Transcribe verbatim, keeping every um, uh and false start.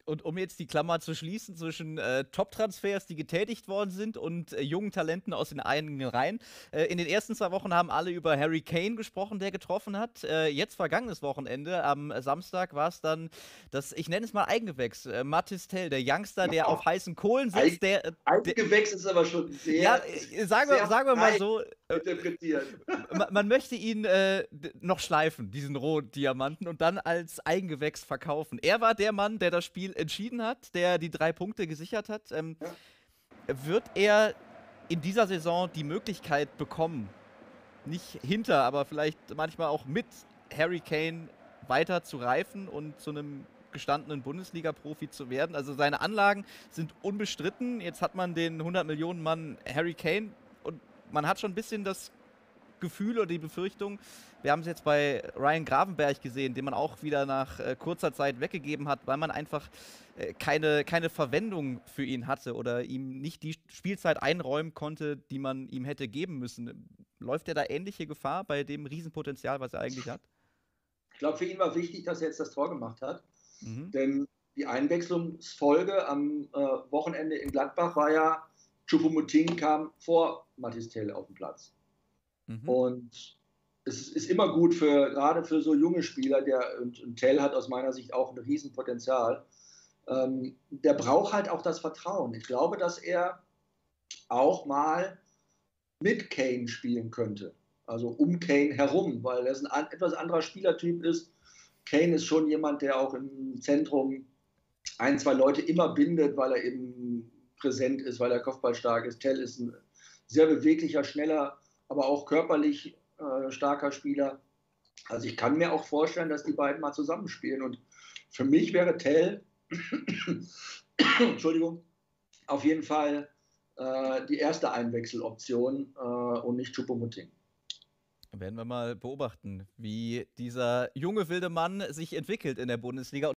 Und um jetzt die Klammer zu schließen zwischen äh, Top-Transfers, die getätigt worden sind, und äh, jungen Talenten aus den eigenen Reihen. Äh, in den ersten zwei Wochen haben alle über Harry Kane gesprochen, der getroffen hat. Äh, jetzt vergangenes Wochenende, am Samstag, war es dann das, ich nenne es mal Eigengewächs, äh, Mathys Tel, der Youngster, der auf heißen Kohlen sitzt, der, äh, der Eigengewächs ist aber schon ja, sehr, äh, sagen wir, sehr sagen wir mal frei so, äh, interpretiert. man, man möchte ihn äh, noch schleifen, diesen Rohdiamanten, und dann als Eigengewächs verkaufen. Er war der Mann, der das Spiel entschieden hat, der die drei Punkte gesichert hat. Ähm, Ja. wird er in dieser Saison die Möglichkeit bekommen, nicht hinter, aber vielleicht manchmal auch mit Harry Kane weiter zu reifen und zu einem gestandenen Bundesliga-Profi zu werden? Also seine Anlagen sind unbestritten. Jetzt hat man den hundert Millionen Mann Harry Kane und man hat schon ein bisschen das Gefühl oder die Befürchtung, wir haben es jetzt bei Ryan Gravenberch gesehen, den man auch wieder nach äh, kurzer Zeit weggegeben hat, weil man einfach äh, keine, keine Verwendung für ihn hatte oder ihm nicht die Spielzeit einräumen konnte, die man ihm hätte geben müssen. Läuft er da ähnliche Gefahr bei dem Riesenpotenzial, was er eigentlich hat? Ich glaube, für ihn war wichtig, dass er jetzt das Tor gemacht hat, Mhm. denn die Einwechslungsfolge am äh, Wochenende in Gladbach war ja, Choupo-Moting kam vor Mathys Tel auf den Platz. Mhm. Und es ist immer gut, für, gerade für so junge Spieler, der, und, und Tell hat aus meiner Sicht auch ein Riesenpotenzial, ähm, der braucht halt auch das Vertrauen. Ich glaube, dass er auch mal mit Kane spielen könnte. Also um Kane herum, weil er ein an, etwas anderer Spielertyp ist. Kane ist schon jemand, der auch im Zentrum ein, zwei Leute immer bindet, weil er eben präsent ist, weil er kopfballstark ist. Tell ist ein sehr beweglicher, schneller, aber auch körperlich äh, starker Spieler. Also ich kann mir auch vorstellen, dass die beiden mal zusammenspielen. Und für mich wäre Tell, Entschuldigung, auf jeden Fall äh, die erste Einwechseloption äh, und nicht Choupo-Moting. Werden wir mal beobachten, wie dieser junge wilde Mann sich entwickelt in der Bundesliga.